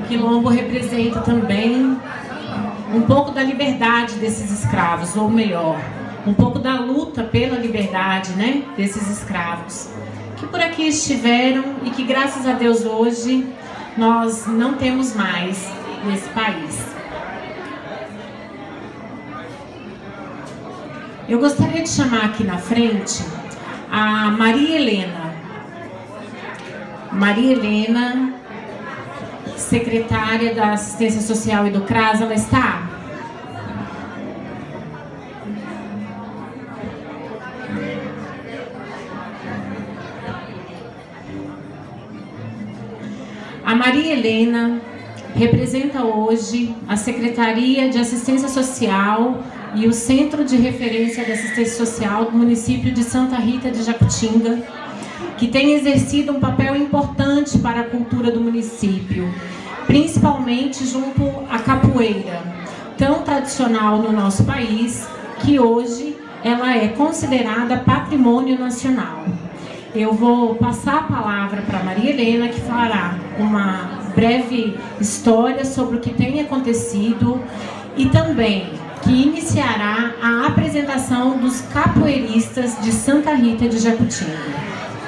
Quilombo representa também um pouco da liberdade desses escravos, ou melhor, um pouco da luta pela liberdade, né, desses escravos, que por aqui estiveram e que, graças a Deus, hoje nós não temos mais nesse país. Eu gostaria de chamar aqui na frente a Maria Helena. Maria Helena, secretária da Assistência Social e do CRAS, ela está? A Maria Helena representa hoje a Secretaria de Assistência Social e o Centro de Referência de Assistência Social do município de Santa Rita de Jacutinga, que tem exercido um papel importante para a cultura do município, principalmente junto à capoeira, tão tradicional no nosso país, que hoje ela é considerada patrimônio nacional. Eu vou passar a palavra para Maria Helena, que fará uma breve história sobre o que tem acontecido e também que iniciará a apresentação dos capoeiristas de Santa Rita de Jacutinga.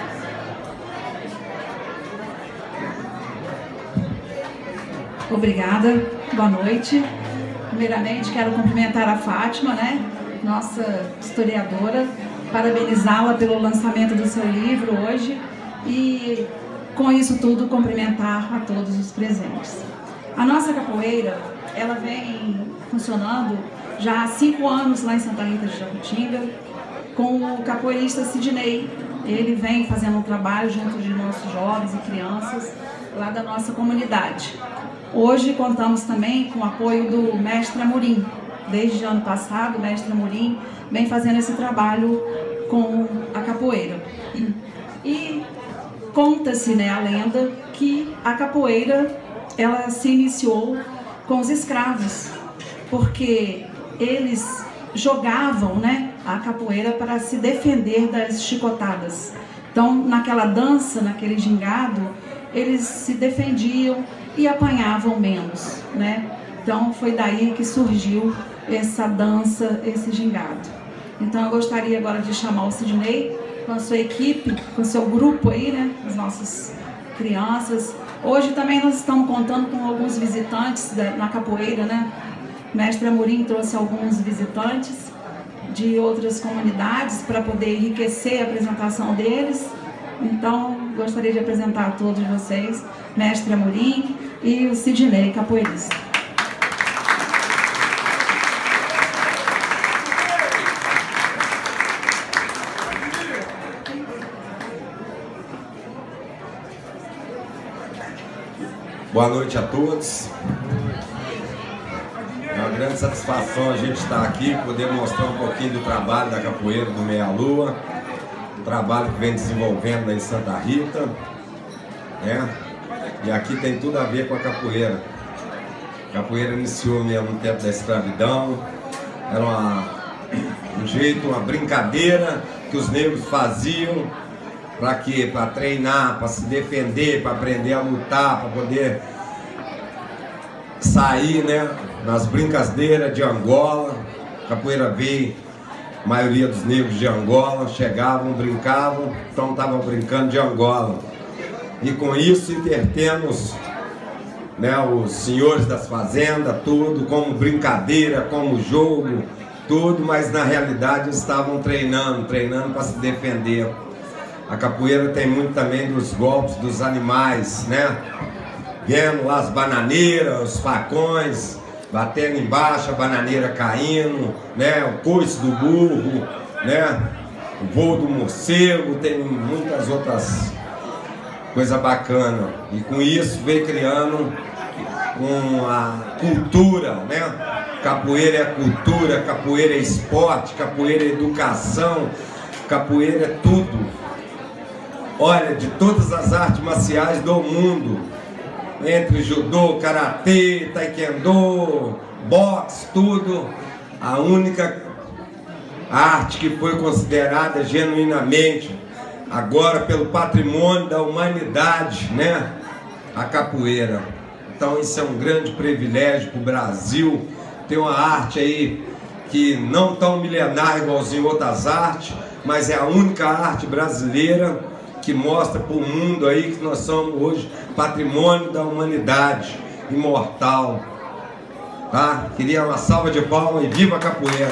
Obrigada, boa noite. Primeiramente quero cumprimentar a Fátima, né, nossa historiadora, parabenizá-la pelo lançamento do seu livro hoje e, com isso tudo, cumprimentar a todos os presentes. A nossa capoeira, ela vem funcionando já há 5 anos lá em Santa Rita de Jacutinga, com o capoeirista Sidney. Ele vem fazendo um trabalho junto de nossos jovens e crianças lá da nossa comunidade. Hoje contamos também com o apoio do mestre Amorim. Desde o ano passado, o mestre Amorim vem fazendo esse trabalho com a capoeira. E conta-se, né, a lenda que a capoeira ela se iniciou com os escravos, porque eles jogavam, né, a capoeira para se defender das chicotadas. Então, naquela dança, naquele gingado, eles se defendiam e apanhavam menos, né? Então foi daí que surgiu essa dança, esse gingado. Então eu gostaria agora de chamar o Sidney com a sua equipe, com o seu grupo aí, né? As nossas crianças. Hoje também nós estamos contando com alguns visitantes na capoeira, né? O mestre Amorim trouxe alguns visitantes de outras comunidades para poder enriquecer a apresentação deles. Então, gostaria de apresentar a todos vocês, mestre Amorim e o Sidney, capoeirista. Boa noite a todos. É uma grande satisfação a gente estar aqui, poder mostrar um pouquinho do trabalho da capoeira do Meia Lua, o trabalho que vem desenvolvendo em Santa Rita, né? E aqui tem tudo a ver com a capoeira. A capoeira iniciou mesmo no tempo da escravidão, era um jeito, uma brincadeira que os negros faziam para quê? Para treinar, para se defender, para aprender a lutar, para poder sair, né, nas brincadeiras de Angola. A capoeira veio, a maioria dos negros de Angola chegavam, brincavam, então estavam brincando de Angola. E com isso intertemos, né, os senhores das fazendas, tudo como brincadeira, como jogo, tudo, mas na realidade estavam treinando para se defender. A capoeira tem muito também dos golpes dos animais, né? Vendo lá as bananeiras, os facões, batendo embaixo, a bananeira caindo, né? O coice do burro, né? O voo do morcego, tem muitas outras coisas bacanas. E com isso veio criando uma cultura, né? Capoeira é cultura, capoeira é esporte, capoeira é educação, capoeira é tudo. Olha, de todas as artes marciais do mundo, entre judô, karatê, taekwondo, boxe, tudo, a única arte que foi considerada genuinamente agora pelo patrimônio da humanidade, né? A capoeira. Então isso é um grande privilégio para o Brasil. Tem uma arte aí que não tão milenar igualzinho outras artes, mas é a única arte brasileira que mostra para o mundo aí que nós somos hoje patrimônio da humanidade, imortal. Tá? Queria uma salva de palmas e viva a capoeira!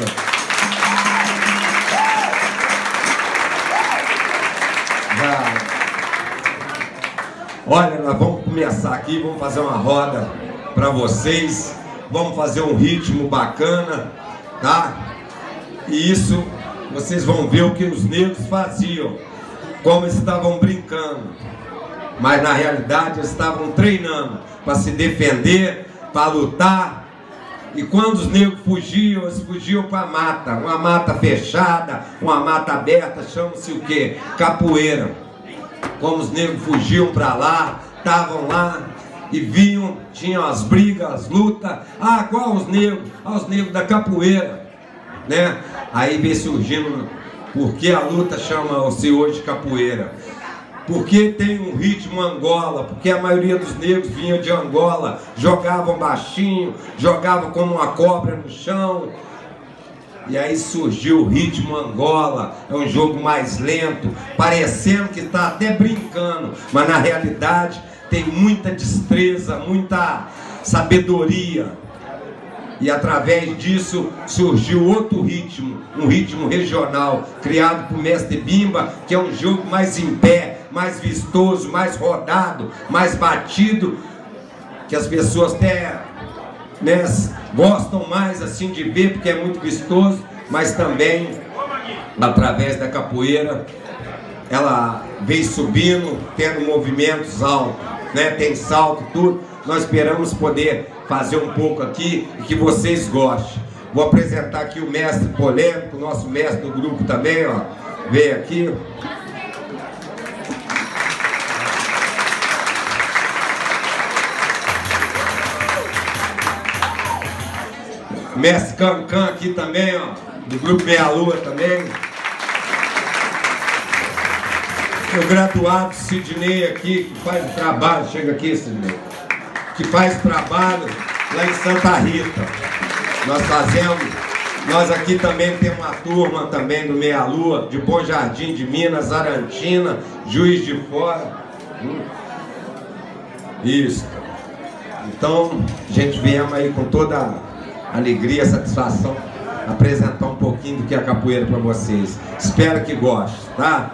Olha, nós vamos começar aqui, vamos fazer uma roda para vocês, vamos fazer um ritmo bacana, tá? E isso, vocês vão ver o que os negros faziam, como eles estavam brincando, mas na realidade eles estavam treinando para se defender, para lutar. E quando os negros fugiam, eles fugiam para a mata, uma mata fechada, uma mata aberta, chama-se o quê? Capoeira. Como os negros fugiam para lá, estavam lá e vinham, tinham as brigas, as lutas. Ah, qual os negros? Ah, os negros da capoeira, né? Aí vem surgindo, por que a luta chama-se hoje capoeira? Porque tem um ritmo Angola, porque a maioria dos negros vinham de Angola, jogavam baixinho, jogavam como uma cobra no chão. E aí surgiu o ritmo Angola, é um jogo mais lento, parecendo que está até brincando, mas na realidade tem muita destreza, muita sabedoria. E através disso surgiu outro ritmo, um ritmo regional, criado por Mestre Bimba, que é um jogo mais em pé, mais vistoso, mais rodado, mais batido, que as pessoas até, né, gostam mais assim de ver, porque é muito vistoso, mas também através da capoeira ela vem subindo, tendo movimentos altos, né? Tem salto, tudo. Nós esperamos poder fazer um pouco aqui e que vocês gostem. Vou apresentar aqui o mestre polêmico, nosso mestre do grupo também, ó, veio aqui. Mestre Cancan aqui também, ó, do grupo Meia Lua também. O graduado Sidney aqui, que faz o trabalho, chega aqui, Sidney, que faz trabalho lá em Santa Rita. Nós aqui também temos uma turma também do Meia Lua, de Bom Jardim de Minas, Arantina, Juiz de Fora. Isso. Então, a gente viemos aí com toda alegria, satisfação, apresentar um pouquinho do que é a capoeira para vocês. Espero que gostem, tá?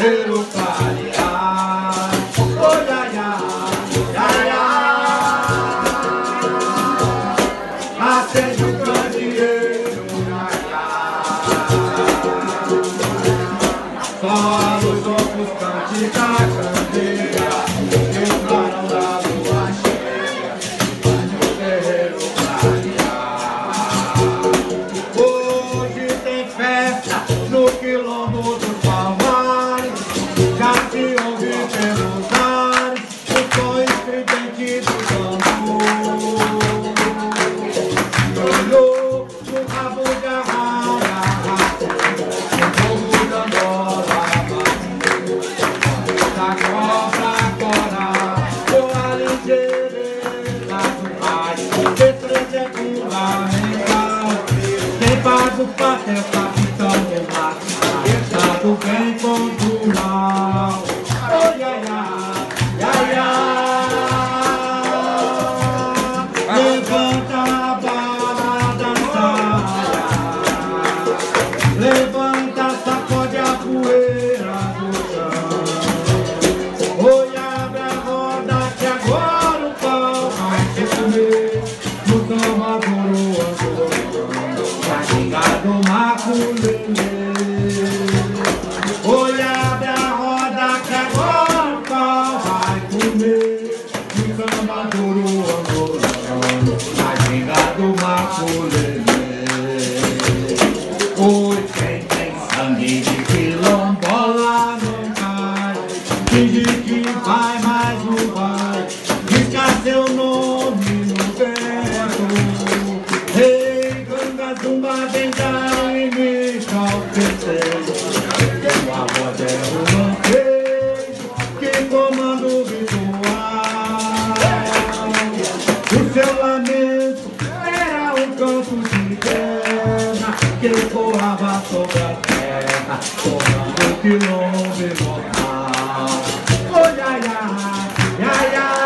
terreiro clarear. Oh, ia, ia, ia, ia. Acende o candeeiro, ia, ia. Só os outros cante da candeia, e o clarão da lua cheia faz o terreiro clarear. Hoje tem festa no quilombo dos Palmares, já se ouve pelos ares o som estridente do tambor. Olhou no rabo de arraia, o povo da Angola, da cobra cora, boa ligeireza do pai, destreza é fundamental. Quem faz o papel capitão do mar, está do bem contra o mal. Oh, ia, ia, ia, ia. Levanta a bala dançar, levanta, sacode a poeira do chão. Oi, abre a roda que agora o pão vai se comer no Salvador, vai chegar do Maculelê. Oi, abre a roda que agora o pão vai comer no Salvador, vai chegar do Maculelê. Oi, quem tem sangue de quilombola não cai, finge que vai, mas não vai, risca seu nome no vento. Ei, ganga, zumba, vem cá e me calcetei. Sua voz é o lampejo que comanda o ritual. O seu lamento era um canto de guerra que ecoava sobre a terra, formando o quilombo imortal. Oh, ia, ia, ia, ia.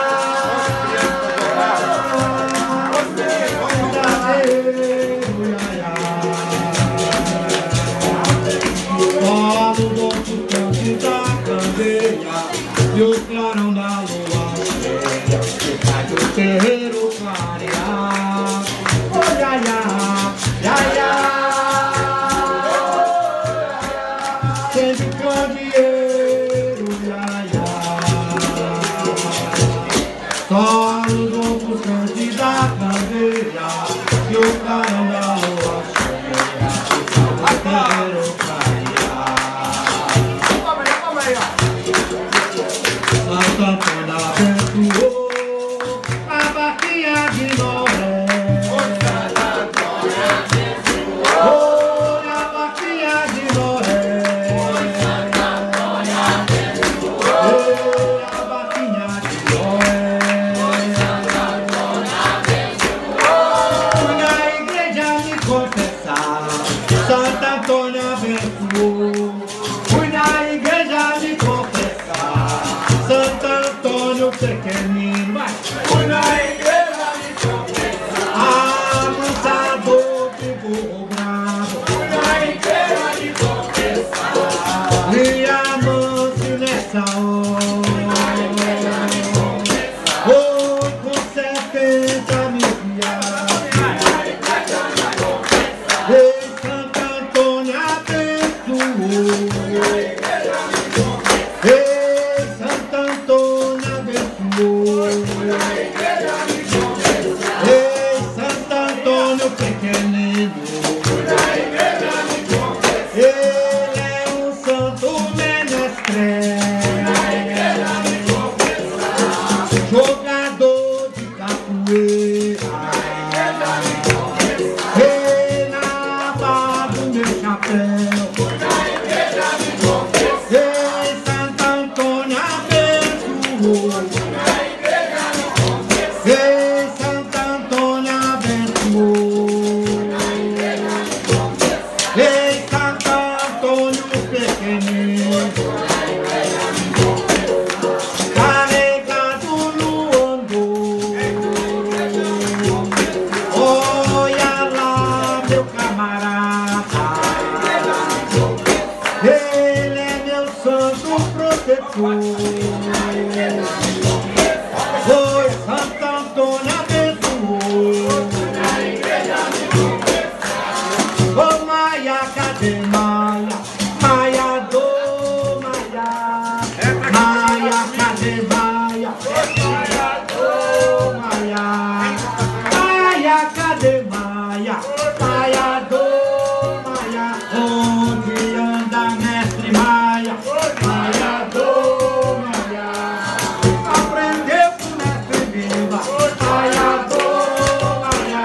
Fala do outro canto da candeia e o clarão da lua cheia que faz o terreiro clarear. Oh, ia, ia, ia, ia. Sente o candeeiro, ia, ia. Só os outros cantos da candeia e o clarão da lua cheia que faz o terreiro clarear. Santo Antônio abençoou a barquinha de Noé. Oi, a barquinha de Noé. Oi, a barquinha de Noé. Fui na igreja me confessar, Santo Antônio abençoou. Fui na igreja me confessar, Santo Antônio pequenino, mas fui na igreja me confessar, amansador de burro bravo. Fui na igreja me confessar, e amance nessa hora. Oi, com 70 mil reais. Ei, Santo Antônio abençoou. Ei, Santo Antônio abençoou. Ei, Santo Antônio pequenino, ele é um santo menestrel. santo protetor. Foi Santo Antônio abençoou. Ô Maia, cadê Maia? Maia do Maia. Maia, cadê Maia? Maia do Maia. Maia, cadê Maia? Maia do Maia. Onde anda mestre Maia? Maia do Maia. Aprendeu com mestre Bimba. Maia do Maia.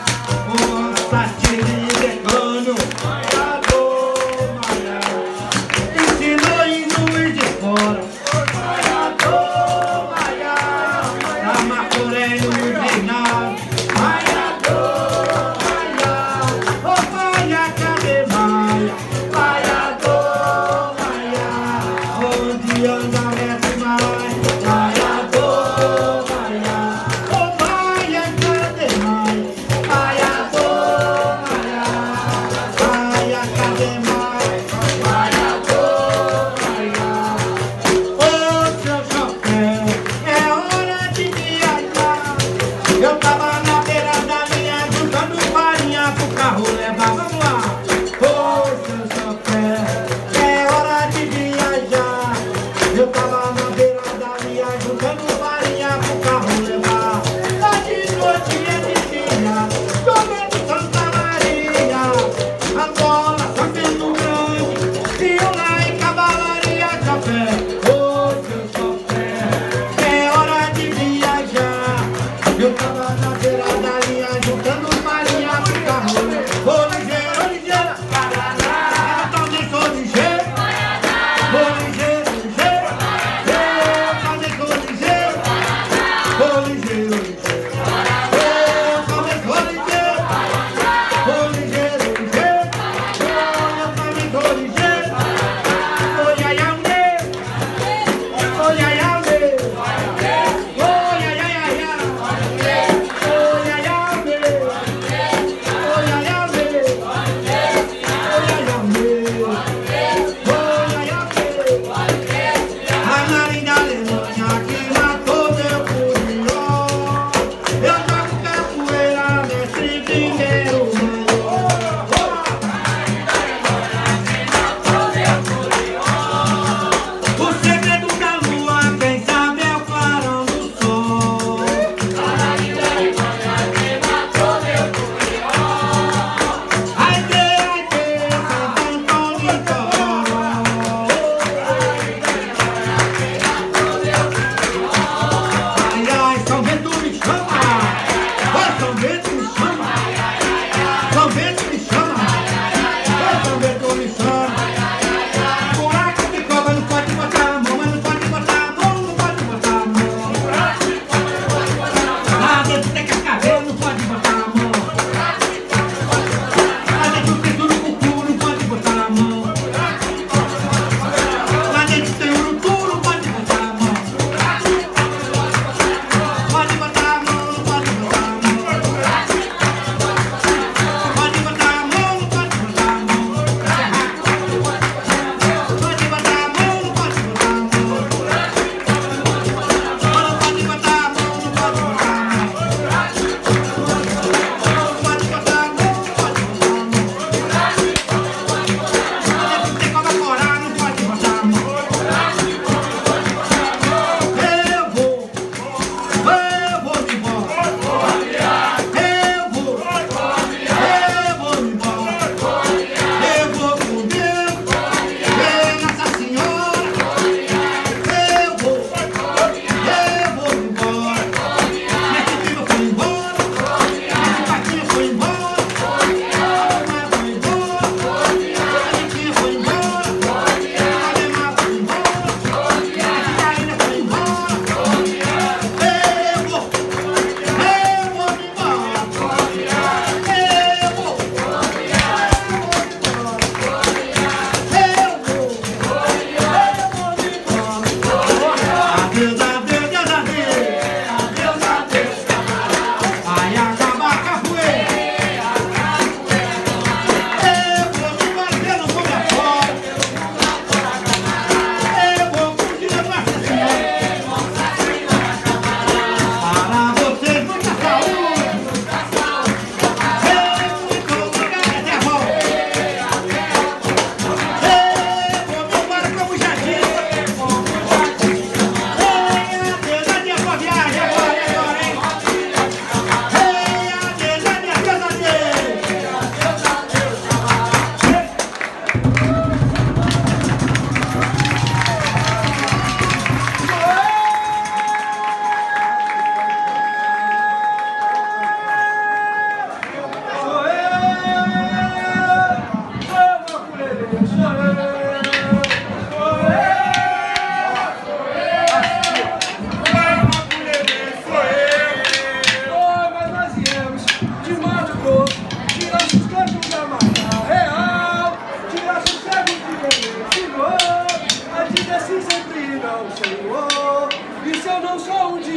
Onça, tire de cano. Maia do Maia. Ensinou em Juiz de Fora. Maia do Maia. Na Macuré no Vinal. Maia do Maia. Ô Maia, cadê Maia? Maia do Maia. Onde anda mestre Maia? Maia do Maia. Ô Maia, cadê Maia? Maia do Maia. Maia, cadê Maia? Maia do Maia. Ô seu chapéu, é hora de viajar. Eu tava na beira da linha juntando farinha pro carro levar. Vamos lá! Ô seu chapéu, é hora de viajar. Eu tava na beira da linha juntando farinha pro carro levar. Lá de noite é de dia, comendo Santa Maria. Angola, Campino Grande, Rio e Cavalaria Café. Ô seu chapéu, é hora de viajar. Eu tava na beira da linha juntando farinha pro carro. Ô ligeiro, ô ligeira, Paraná. Eu também sou ligeiro. Ô ligeiro, ligeiro. Eu também sou ligeiro. Ô ligeiro, ligeiro. Eu também sou ligeiro. Ô ligeiro, ligeiro. Eu também sou ligeiro. Ô iaia meu. Ô iaia meu. Ô iaia iaia.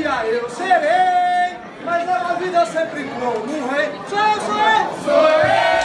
dia eu serei, mas na vida eu sempre vou um rei. Sou eu, sou eu! Sou eu!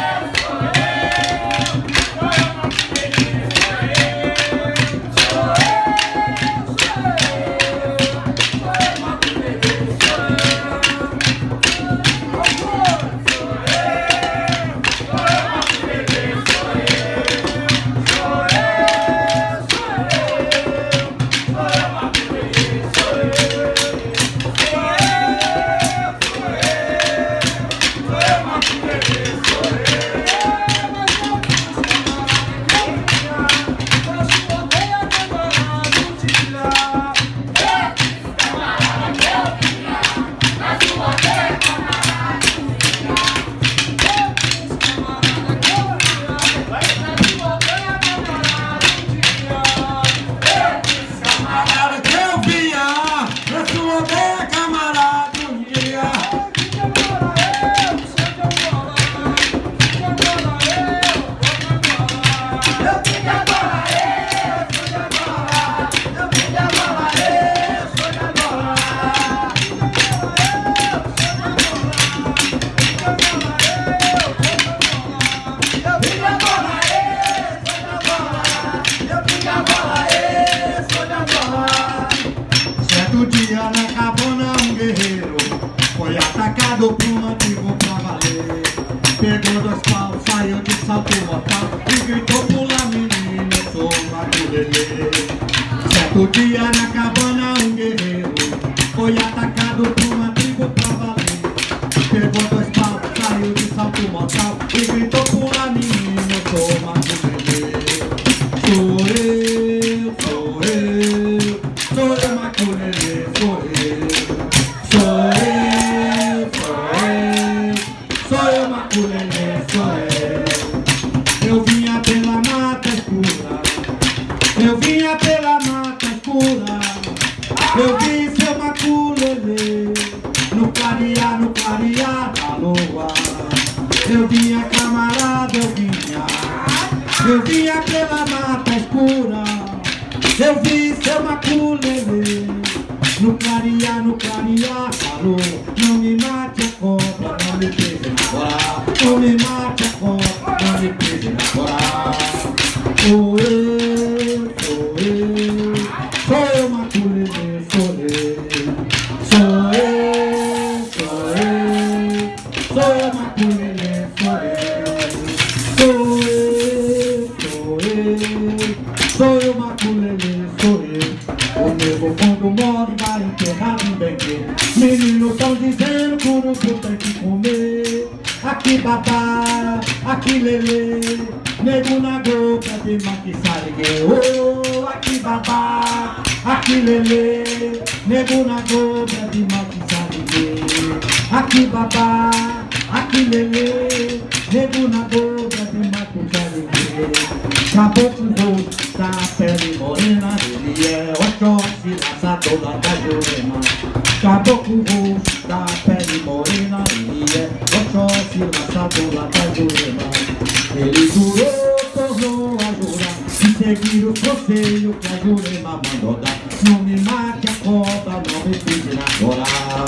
Pegou dois paus, saiu de salto mortal e gritou: pula menino, eu sou o Maculelê. Certo dia na cabana um guerreiro foi atacado por uma tribo pra valer. Pegou dois paus, saiu de salto mortal e gritou: pula menino, eu sou o Maculelê. Sou eu, sou eu, sou eu Maculelê, sou eu. Sou eu, sou eu Maculelê, sou eu. Eu vinha pela mata escura, eu vinha pela mata escura. Eu vi seu Maculelê no clarear da lua. Eu vinha, camarada, eu vinha pela mata escura. Eu vi seu Maculelê no clarear da lua. Não me mate a cobra, não me pise na coral. Não me mate a cobra, não me pise na coral. Sou eu, sou eu, sou eu Maculelê, sou eu. Sou eu, sou eu, sou eu Maculelê, sou eu. Sou eu, sou eu, sou eu Maculelê, sou eu. O nego quando morre vai enterrado em Benguê. Meninos tão dizendo que o urubu tem que comer. Aqui babá, aqui lelê, nego na boca de maquissariguê. Oh, aqui babá, aqui lelê, nego na boca de maquissariguê. Aqui babá, aqui lelê, nego na boca de maquissariguê. Caboclo rosto, da pele morena, ele é o Oxóssi, laçador da Jurema. Caboclo rosto, da pele morena, ele é o Oxóssi, laçador da Jurema. Ele jurou, tornou a jurar, e seguir o conselho que a Jurema mandou dar. Não me mate a cobra, não me pise na coral.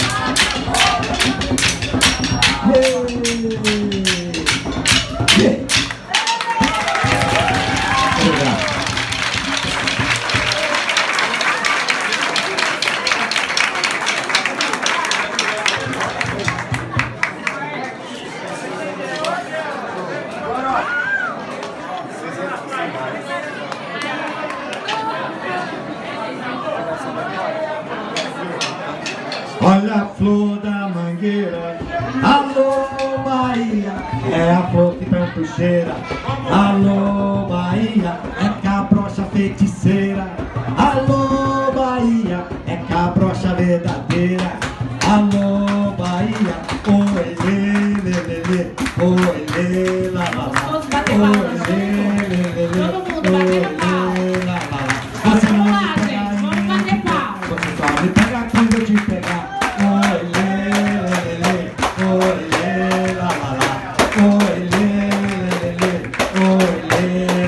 Olha a flor da mangueira, alô Bahia, é a flor que tanto cheira. Alô Bahia, é cabrocha feiticeira. Alô Bahia, é cabrocha verdadeira. Alô Bahia, oi lê, lê, lê, lê, oi lê, lá, lá, lá. Oi lê, lê, lê, lê, oi lê, lá, lá, lá. Você não me pega em mim, você só me pega quando eu te pegar. Oi lê, lê, lê, oi lê, lá, lá, lá. Oi lê, lê, lê, oi lê.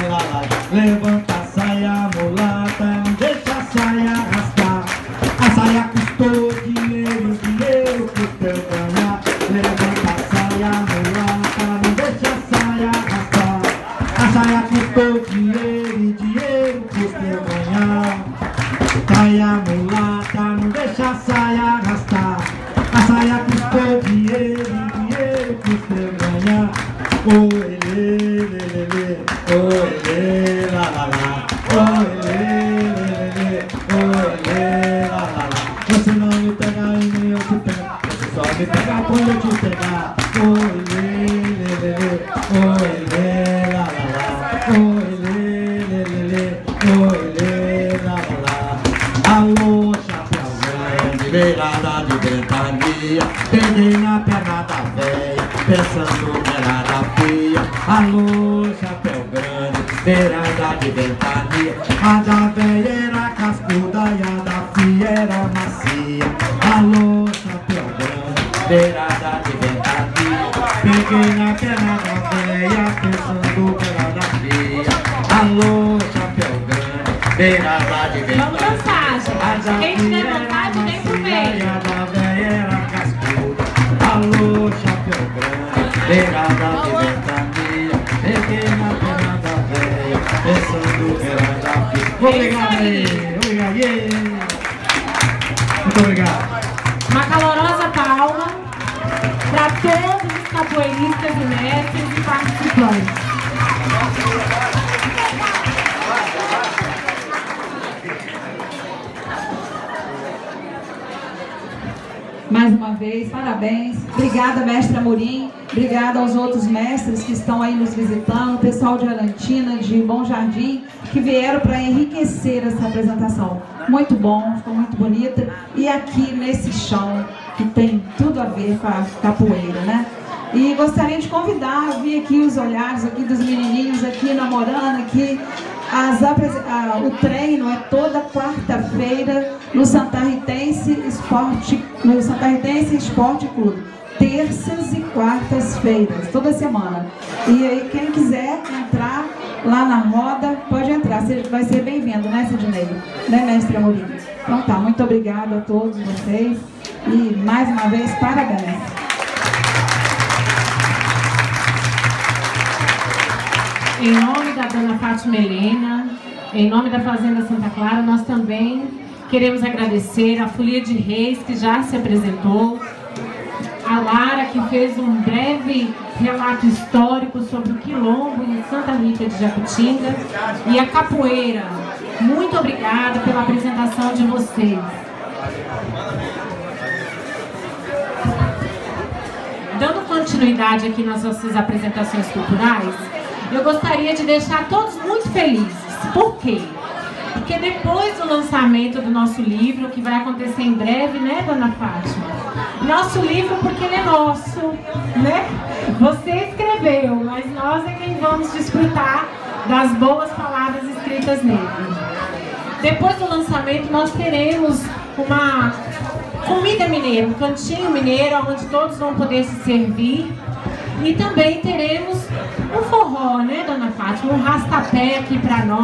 ganhar. Saia mulata, não deixa a saia arrastar. A saia custou dinheiro, dinheiro custou ganhar. Oi, lê, lê, lê, lê. Oi, lê, lá, lá, lá. Oi, lê, lê, lê, lê. Oi, lê, lá, lá, lá. Você não me pega e nem eu te pego. Você só me pega quando eu te pegar. Oi, lê, lê, lê, lê. Oi, lê, lá, lá, lá. Oi, lê, lê, lê, lê. Oi, lê, lá, lá, lá. Alô, chapéu grande, beirada de ventania. Peguei na perna da véia, pensando que era da pia. Alô, chapéu grande, beirada de ventania. A da véia era cascuda e a da fia era macia. Alô, chapéu grande, beirada de ventania. Peguei na perna da véia, pensando que era da fia. Alô, chapéu grande, beirada de ventania. Vamos dançar, gente. Quem tiver vontade, vem pro meio. A da véia era cascuda. Alô, chapéu grande, beirada de ventania. Peguei na perna da véia, pensando que era da fia. Obrigado aí, obrigado. Yeah. Muito obrigado. Uma calorosa palma para todos os capoeiristas e mestres e participantes. Mais uma vez, parabéns. Obrigada, mestre Amorim. Obrigada aos outros mestres que estão aí nos visitando, o pessoal de Arantina, de Bom Jardim, que vieram para enriquecer essa apresentação. Muito bom, ficou muito bonita. E aqui nesse chão, que tem tudo a ver com a capoeira, né? E gostaria de convidar, vi aqui os olhares aqui dos menininhos aqui namorando aqui. O treino é toda quarta-feira no Santa Ritense Esporte Clube. Terças e quartas-feiras, toda semana. E aí quem quiser entrar lá na roda, pode entrar. Você vai ser bem-vindo, né, Sidney? Né, mestre Amorim? Então tá, muito obrigada a todos vocês. E mais uma vez, parabéns. Em nome da dona Fátima Helena, em nome da Fazenda Santa Clara, nós também queremos agradecer a Folia de Reis, que já se apresentou, a Lara, que fez um breve relato histórico sobre o quilombo em Santa Rita de Jacutinga, e a capoeira. Muito obrigada pela apresentação de vocês. Dando continuidade aqui nas nossas apresentações culturais, eu gostaria de deixar todos muito felizes. Por quê? Porque depois do lançamento do nosso livro, que vai acontecer em breve, né, dona Fátima? Nosso livro, porque ele é nosso, né? Você escreveu, mas nós é quem vamos desfrutar das boas palavras escritas nele. Depois do lançamento, nós teremos uma comida mineira, um cantinho mineiro, onde todos vão poder se servir. E também teremos um forró, né, dona Fátima? Um rastapé aqui para nós.